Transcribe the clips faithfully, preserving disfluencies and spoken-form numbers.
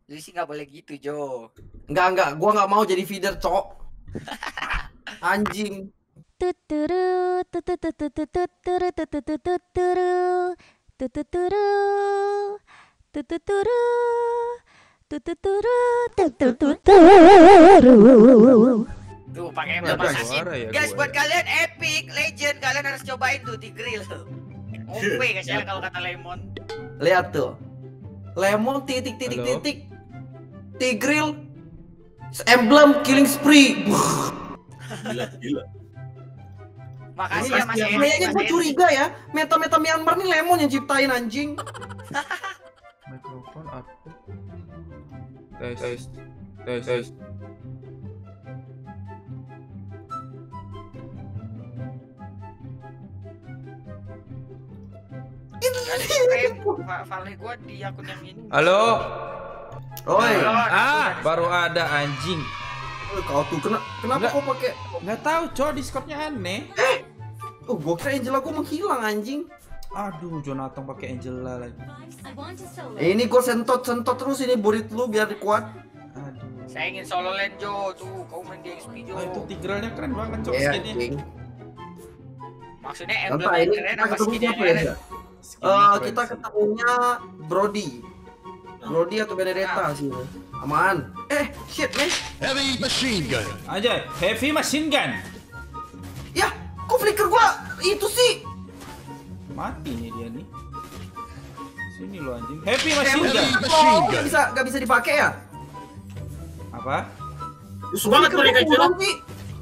Lu sih nggak boleh gitu, Jo. Enggak, enggak. Gua nggak mau jadi feeder, Cok. Anjing. Tuturu, tutututututuru, tututututuru, tututuru, tututuru, tututuru, tutututuru. Tuh pakai Nggak emblem ada assassin. suara ya Guys, gua buat ya. kalian epic, legend, kalian harus cobain tuh di grill. O P guys ya kalau kata Lemon. Lihat tuh. Lemon titik titik Halo? titik. Tigril. Emblem killing spree. Gila, gila. Makasih Ini ya Mas pasti Eri. Kayaknya Mas gue Eri. curiga ya. Meta-meta Myanmar nih Lemon yang ciptain anjing. Mikrofon up. Tes tes tes tes. Nggak ada frame. Fa- File gua di akun yang ini. Halo. Oi. Halo, Ah, ada- baru ada anjing. Oh, kau tuh kena, kenapa Nggak. kau pakai? Nggak tahu, cowok Discordnya aneh. Oh, gua kira Angel aku menghilang anjing. Aduh, Jonathan pakai Angela lagi. Eh, ini gua sentot sentot terus ini burit lu biar kuat. Aduh. Saya ingin solo lane Jo, tuh kau main di X P Jo. Oh, itu Tigralnya keren banget, cowok Iya, skinnya. anjing. Maksudnya emblem Entah yang ini keren kita apa ketemu skin yang siapa ya? keren? Skinnya Eh, keren kita sih. ketemunya Brody. Brody atau Benedetta sih. Aman. Eh, shit, man. Heavy machine gun. Aja, heavy machine gun. Ya, kok flicker gua itu sih? Mati nih dia nih. Sini lo anjing. Heavy machine Emang gun. Heavy oh, machine nggak gun. bisa nggak bisa dipakai ya? Apa? Lusuh banget Flicker mereka gua itu. kurang sih.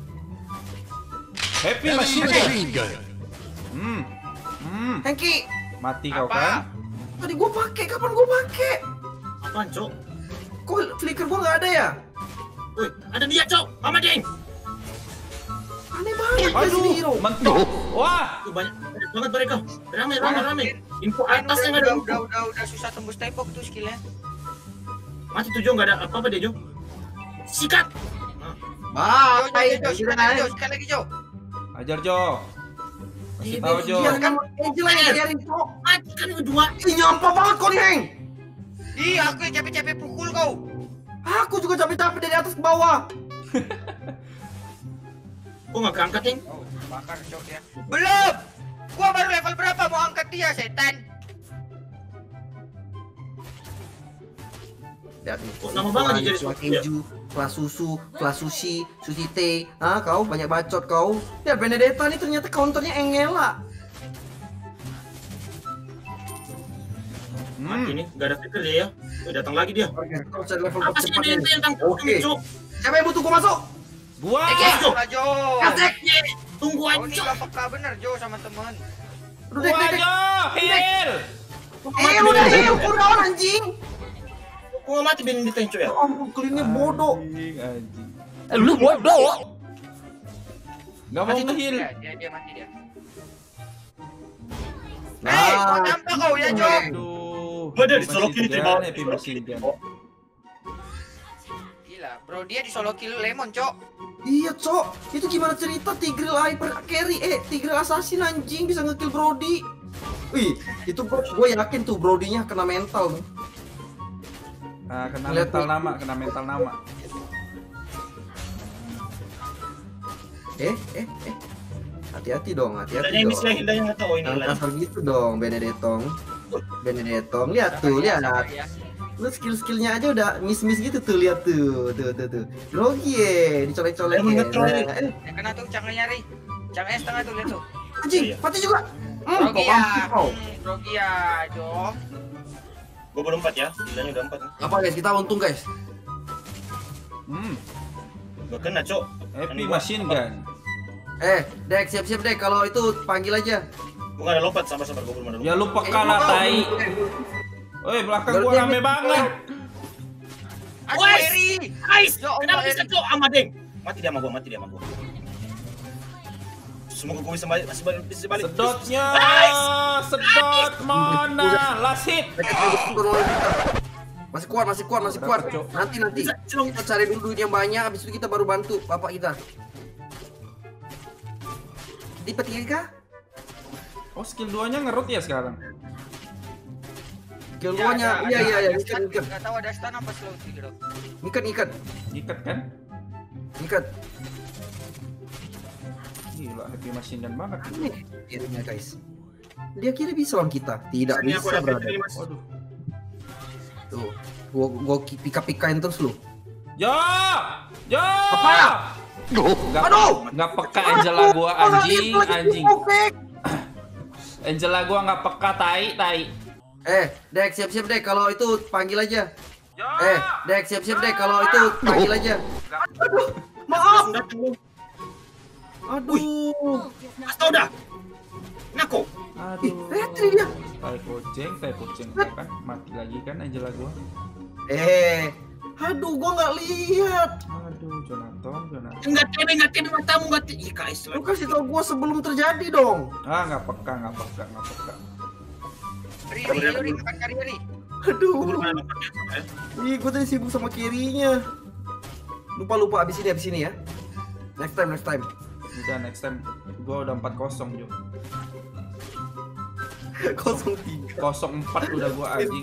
Happy Heavy machine gun. machine gun. Hmm. Hmm. Hengki, Mati kau Apa? kan? tadi gua pakai, kapan gua pakai? Apaan, Cok? Kok flicker gua nggak ada ya? Woi, ada dia, Cok. Mama Deng. Aneh banget ya Aduh, sini hero. mentok. Wah. Tuh banyak banyak banget mereka. Rame, rame, rame. Info Main atas yang udah, ada. udah, udah, udah, udah susah tembus tembok tuh skillnya. Mati tuh, Jo. Nggak ada apa-apa dia, Jo. Sikat. Jo, Jo, Bye. Jo, Jo, sekali lagi Jo, sekali lagi Jo. Ajar Jo. Kasih Iya, tahu Jo. Iya kan Angel yang ngajarin kok. Mati kan kedua. Ih, nyampah banget kau nih, Heng. Ih, aku yang capek-capek pukul kau. Aku juga capek-capek dari atas ke bawah. Kok nggak keangkat, Deng? Oh, bakar cok ya. Belum. Gua baru level berapa mau angkat dia, setan. Lihat nih. Kok lama banget nih jadi kelas suatu ya? keju, kelas susu, kelas sushi, sushi teh. Ah, kau banyak bacot kau. Lihat Benedetta nih ternyata counternya Engela. Mati Hmm. nih. Nggak ada fitur dia ya. Udah datang lagi dia. Oke, kau cari level Apa sih cepat dia ini. yang tangkap, Oke. Cok? Siapa yang butuh gua masuk? Gua. Jo. Lah Jo. Asik. Tunggu Kau aja, ini Cok. gak peka bener Jo sama temen. Udah dek, Gua dek, dek. Jo. Heal. Eh, udah heal, kau down anjing. Kok nggak mati bin di tenco ya? Ya ampun, kelinnya bodoh. Anjing, anjing. Lu bodoh. Gak mau nge-heal. Dia, dia, dia mati dia. Nah. Eh, kau nampak kau ya Jo. Aduh. Waduh, Happy disolokin machine itu, gun, Bang. Happy machine gun. Gila, bro dia di solo kill Lemon, Cok. Iya, Cok. Itu gimana cerita Tigril hyper carry eh Tigril assassin anjing bisa ngekill Brody. Wih, itu gue yakin tuh Brody-nya kena mental tuh. Nah, kena Lihat mental tuh. nama, kena mental nama. Eh, eh, eh. Hati-hati dong, hati-hati Hildanya ini dong. sih, Hildanya nggak tahu ini. Jangan Hildanya. kasar gitu dong, Benedettong. Benedettong, lihat tuh, lihat. Ya. Lu skill-skillnya aja udah miss-miss gitu tuh, lihat tuh, tuh, tuh, tuh. Grogi ye, dicolek-colek Emang ye. ngetrol. Nah, eh, Yang kena tuh cangnya nyari. Cangnya setengah tuh lihat tuh. anjing, Iya. mati juga. Hmm, Grogi kok ya. mampus kau. Hmm, Grogi ya, Jo. Gue baru empat ya. Hildanya udah empat. Apa guys, kita untung guys. Hmm. Gak kena, Cok. Happy machine gun. Eh, Dek, siap-siap Dek, kalau itu panggil aja. Gue nggak ada lompat, sabar-sabar. Gue belum ada lompat. Ya lupa Eh, kalah mau. tai. Woi, belakang Baru gua dia rame mit- banget. Aduh, Woi. Eri. Ais, Ya Allah, kenapa bisa, Eri. Cok? Amat, Deng. Mati dia sama gue, mati dia sama gue. Semoga gue bisa balik, masih balik, bisa balik. Sedotnya, Ais. sedot mana, last hit. Masih kuat, masih kuat, masih kuat. Nanti nanti kita cari dulu duit yang banyak, habis itu kita baru bantu bapak kita. Di petiga? Oh, skill duanya ngerut ya sekarang. Kill guanya. Iya iya iya, ikat ikat. Enggak tahu ada stun apa slow sih gitu. Ikat ikat. Ikat kan? Ikat. Gila, happy machine gun banget. Aneh kirinya guys. Dia kira bisa lawan kita. Tidak Ini aku bisa ada berada. ini, Mas. Waduh. Tuh. Gua gua pika-pikain terus lu. Jo! Jo! Apa? Nggak, Aduh! nggak peka Angela gua anjing, anjing. Angela gua nggak peka tai, tai. Eh, Dek, siap-siap Dek kalau itu panggil aja. Jo! Eh, Dek, siap-siap Dek kalau itu panggil aja. Aduh, maaf. Aduh. Astau dah. Nako. Ih, Aduh. retri dia. Tai kucing, tai kucing kan mati lagi kan Angela gua. Eh, aduh, gua nggak lihat. Aduh, Jonathan, Jonathan. Enggak tebe, enggak tebe matamu, enggak tebe. Ih, guys. Lu kasih tau gua sebelum terjadi dong. Ah, nggak peka, nggak peka, nggak peka. Ri, Ri, lu Ri, makan kari Ri. Aduh. Belum ada nomor ya. Ih, gua tadi sibuk sama kirinya. Lupa lupa abis ini abis ini ya. Next time next time. Udah next time gua udah empat kosong Jo. Kosong tiga. Kosong empat udah gua anjing.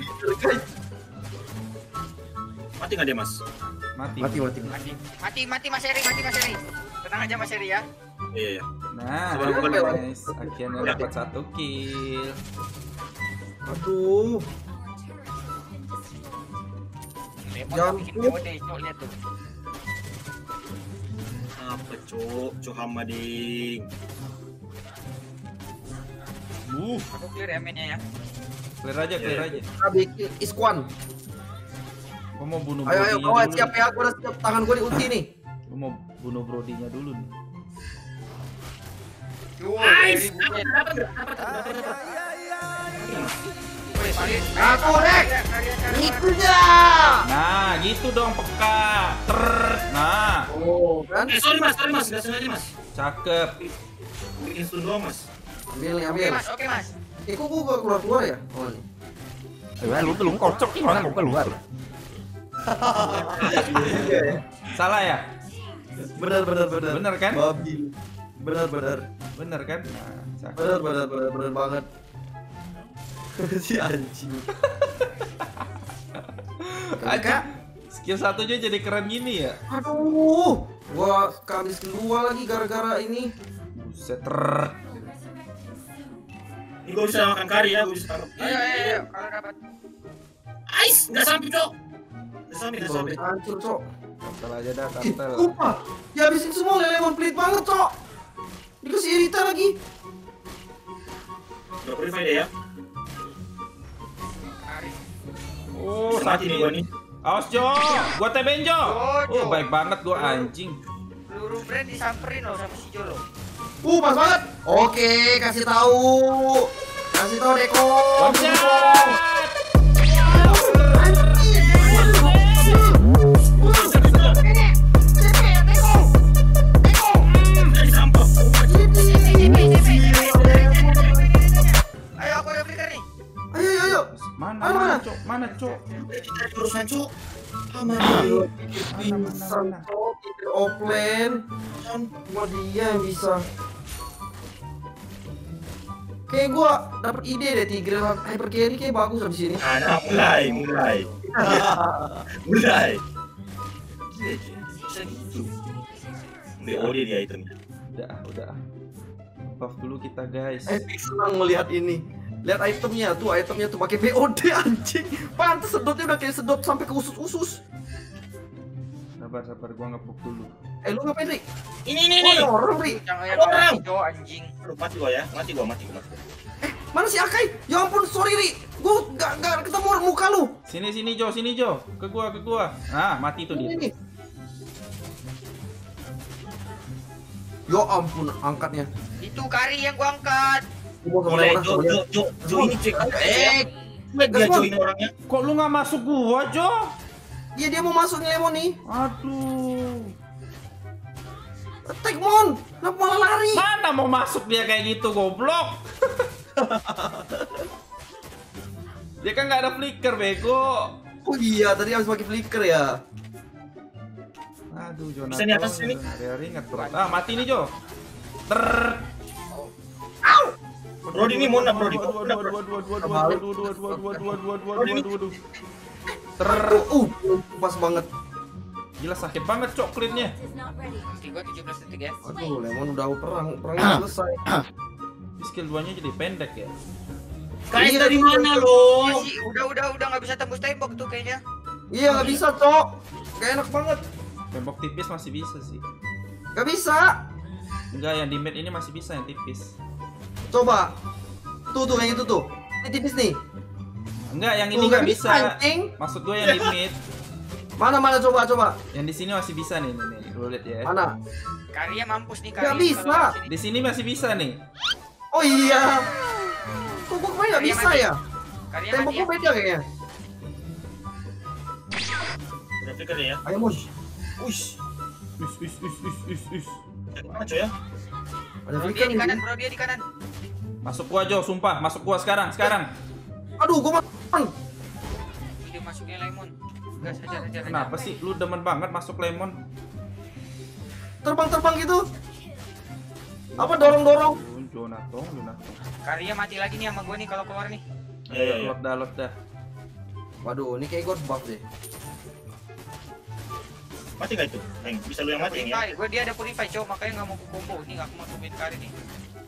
Mati enggak dia, Mas? Mati. Mati mati. Mati, mati, mati Mas Eri, mati Mas Eri. Tenang aja Mas Eri ya. Iya, iya. Nah, Sabar, sabar. guys, akhirnya dapat satu kill. Aduh. Lemon Jangan bikin tuh. B O D, cok lihat tuh. Apa, Cuk? Cuk Hamading. Uh, Aku clear ya mainnya ya. clear aja, clear Iya. aja. Kita bikin iskuan. Gua mau bunuh Ayo ayo Brodinya kawan dulu. siap ya. Gua udah siap, tangan gua di ulti nih. Gua mau bunuh Brodinya dulu nih. Nice. Dapat, dapat, dapat, dapat, dapat. Aku rek. Itu ya. Nah, gitu dong peka. Ter. Nah, Oh, kan? Eh, sorry, Mas. Sorry, Mas. Enggak sengaja, Mas. cakep. Bikin stun doang, Mas. Ambil nih, Oke ambil. Mas, oke Mas. Eh, kok gua gak keluar-keluar ya? Oh, ini. Lu belum kocok gimana mau keluar? Salah ya? Benar benar benar. Bener kan? Babi. Benar benar. Bener kan? Nah, cakep. Benar benar benar benar banget. Si anjing. Aja. Skill satunya jadi keren gini ya? Aduh, gua kehabis kedua lagi gara-gara ini. Buset. Ter. Ini gua bisa makan kari ya, gua bisa tangkap. Ayo, ayo, ayo, kalau dapat. Ais, enggak sampai, Cok. Enggak sampai, enggak sampai. Hancur, Cok. Tampil aja dah, Ih, tampil. lupa. Dihabisin semua lemon pelit banget, Cok. Dikasih irita lagi. Enggak perlu faedah ya. Oh, Bisa mati nih gua nih. Awas Jo, gua tebein Jo. Oh, Jo. Oh, baik banget gua anjing. Peluru brand disamperin loh sama si Jolo. Uh, pas banget. Oke, kasih tahu. Kasih tahu Deko. Loncat. Dari sampah. Ayo aku ada flicker nih. Ayo, ayo, ayo. Mana, Mana, mana, mana? Cok? Mana, Cok? Kita ada urusan, Cok. Aman. Ayo, Mana, mana, bisa, mana? Cok. Ini offline. Cuma dia yang bisa. Kayak gua dapet ide deh, Tigreal Hyper Carry kayak bagus habis ini. Ada mulai, mulai. Mulai. B O D dia itemnya. Udah, udah. Buff dulu kita, guys. Epic senang melihat ini. Lihat itemnya tuh, itemnya tuh pakai B O D anjing. Pantes sedotnya udah kayak sedot sampai ke usus-usus. Sabar, sabar, gua ngepuk dulu. Eh lu ngapain, Ri? Ini, ini, Oh, ini. ada orang, Ri. Jangan ya Orang. Jo anjing. Aduh, mati gua ya. Mati gua, mati gua. Mati gua. Eh, mana si Akai? Ya ampun, sorry, Ri. Gua gak, gak ketemu muka lu. Sini, sini Jo, sini Jo. Ke gua, ke gua. Nah, mati tuh Ini dia. nih. Ya ampun, angkatnya. Itu kari yang gua angkat. Gua sama Mulai, orang, Jo, sama Jo, dia. Jo, Jo ini cek. Eh, Cuek dia Gasman. Jo ini orangnya. Kok lu nggak masuk gua, Jo? iya dia mau masuk nih Lemon nih. Aduh. Attack Mon, kenapa malah lari? Mana mau masuk dia kayak gitu, goblok? Dia kan nggak ada flicker, bego. Oh iya, tadi habis pakai flicker ya. Aduh, Jonathan. Bisa di atas sini. Hari-hari ingat terus. Ah, mati nih, Jo. Ter. Brody ini mau nak Brody. Waduh, waduh, waduh, waduh, waduh, waduh, waduh, waduh, waduh, waduh, waduh, waduh, waduh, waduh, waduh. Ter, Uh, pas banget. gila sakit banget cok klipnya. Nanti gua tujuh belas detik ya. Aduh, Lemon udah perang, perangnya selesai. Skill duanya jadi pendek ya. Guys dari mana lo? Masih udah udah udah nggak bisa tembus tembok tuh kayaknya. Iya, nggak bisa, Cok. Gak enak banget. Tembok tipis masih bisa sih. Gak bisa. Enggak, yang di mid ini masih bisa yang tipis. Coba. Tuh, tuh, yang itu tuh. Ini tipis nih. Enggak, yang ini Tuh, nggak nggak bisa. anjing. Maksud gue yang di mid. Mana, mana, coba, coba. Yang di sini masih bisa nih, nih, nih. Lu lihat ya. Mana? Karya mampus nih Karya. Nggak bisa. Di sini masih bisa nih. Oh iya. Kok gue kemarin nggak bisa ya? Karya Tembok mati gue ya. beda kayaknya. Udah flicker ya. Ayo, Mus. Ush. Us, us, us, us, us, us. Mana coy ya? Ada Bro, dia flicker di kanan, nih. bro dia di kanan. Masuk gua Jo, sumpah, masuk gua sekarang, sekarang. Aduh, gue makan. Dia masuknya Lemon. Gas aja aja. Kenapa sih lu demen banget masuk lemon? Terbang-terbang gitu. Apa dorong-dorong? Jonathan, Jonathan. Karya mati lagi nih sama gua nih kalau keluar nih. Ya ya ya. Lot dah, lot dah. Waduh, ini kayak gue buff deh. Mati nggak itu? Neng, bisa lu yang mati ya? Purify, gua dia ada purify cow makanya nggak mau ku combo. Nih nggak mau masukin Karya nih.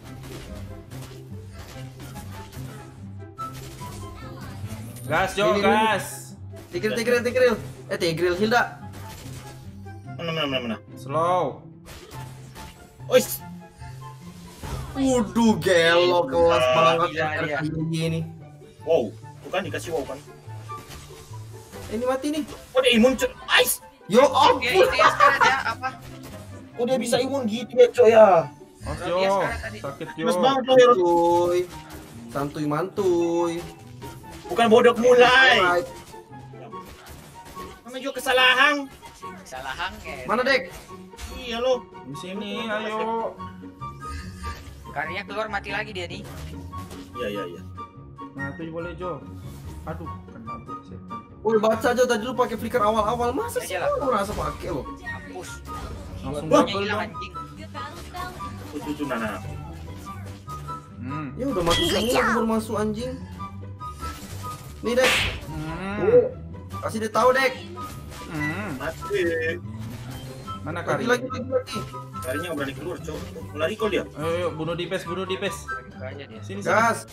Gas Jo, Ini, ini. gas. Tigril, tigril, tigril. Eh, tigril, Hilda. Mana mana mana mana. Slow. Ois. Waduh, gelo kelas Ah, banget gila dia. ini ini. Wow, tuh kan dikasih wow kan. Ini mati nih. Oh dia imun coy. Ais. Yo Dia ampun. itu ya sekarang dia apa? Oh dia bisa imun gitu ya coy ya. Mas Bro, Jo, dia sekarang tadi. sakit Jo. Mas banget lo hero. Santuy. Santuy mantuy. Bukan bodok mulai. Alright. Namanya juga kesalahan. Salah hang ya. Mana, Dek? Iya lo. Di sini, ayo. Karya keluar mati lagi dia nih. Iya iya iya. Nah, itu boleh Jo. Aduh, kena tuh setan. Woi, baca aja tadi lu pakai flicker awal-awal. Masa sih Aja lah. lu merasa pakai lo? Mampus. Langsung Dua-duanya double hilang dong. anjing. Tuh tuh tuh Nana. Hmm. Ya udah masuk semua, baru masuk anjing. Nih, Dek. Hmm. Oh, kasih dia tahu, Dek. Hmm. Mati. Mana Lagi, Kari? lagi, lagi, lagi. Karinya nggak berani keluar coy. Lari kok dia. Ayo, ayo, bunuh Dipes, bunuh Dipes. Aja dia. Sini, sini. Gas.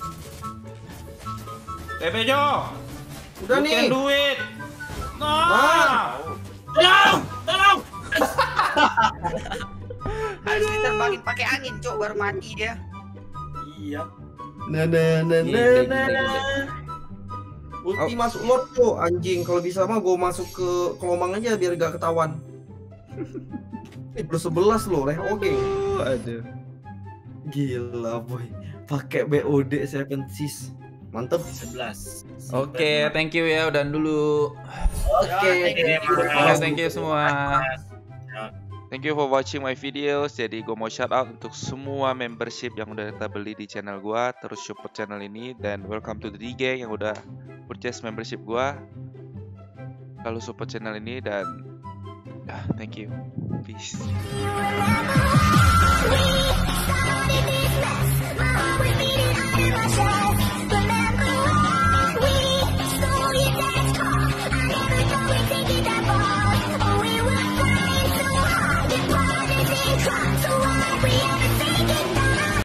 T P Jo. Udah You nih. can do it. Nah. Nah. Tolong, tolong. Harus diterbangin pakai angin, cok baru mati dia. Iya. Nah, nah, nah, Gila, nah, gila, nah, gila. nah. Ulti masuk lot tuh anjing. Kalau bisa mah gue masuk ke kelomang aja biar gak ketahuan. Eh, plus sebelas loh, Leh oke. Aduh. Gila boy. Pakai B O D tujuh sis. Mantep. sebelas. Oke, thank you ya, udah dulu. Oke. thank you. Oke, thank you semua. Thank you for watching my videos. Jadi gue mau shout out untuk semua membership yang udah kita beli di channel gue. Terus support channel ini. Dan welcome to the D Gang yang udah purchase membership gue. Lalu support channel ini dan ah, thank you. Peace. We started this mess. Oh, we made it